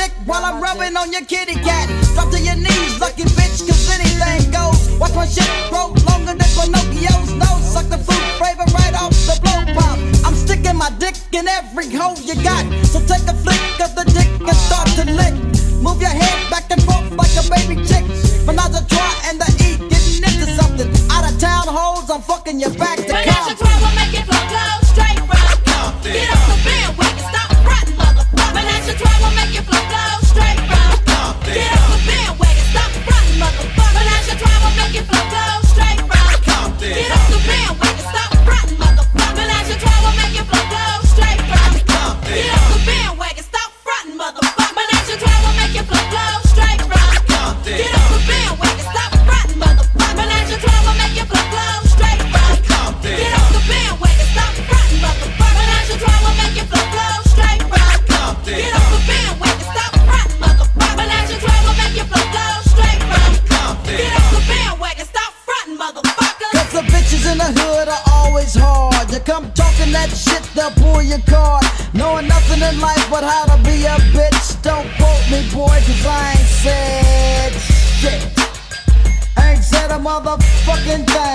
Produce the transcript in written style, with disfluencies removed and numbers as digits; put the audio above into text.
dick while I'm rubbing on your kitty cat. Drop to your knees, lucky bitch, cause anything goes. Watch my shit grow longer than Pinocchio's nose. Suck the fruit flavor right off the blow pop. I'm sticking my dick in every hole you got. So take a flick of the dick and start to lick. Move your head back and forth like a baby chick. Menage a trois and the E getting into something. Out of town hoes, I'm fucking your back to Menage a trois will make it flow straight from Compton. Get off the bandwagon, stop frontin', motherfucker. Menage a trois will make it flow straight from Compton. Get off the bandwagon, stop frontin', motherfucker. Menage a trois will make it flow straight from Compton. Get off the bandwagon, stop frontin', motherfucker. Menage a trois will make it flow straight from Compton. Get off the bandwagon, stop frontin', motherfucker. Menage a trois will make it flow straight from Compton. Get off the bandwagon, stop frontin', motherfucker. Menage a trois will make it flow straight from Compton. Get off the bandwagon, stop frontin', motherfucker. Menage a trois will make it flow straight from Compton. Get off the bandwagon, stop frontin', motherfucker. Menage a trois will make it flow straight from Compton. Get off the bandwagon, stop frontin', motherfucker. Cause the bitches in the hood are always hard. You come talking that shit, they'll pull your card. Knowing nothing in life but how to be a bitch. Don't quote me, boy, cause I ain't said shit. I ain't said a motherfucking thing.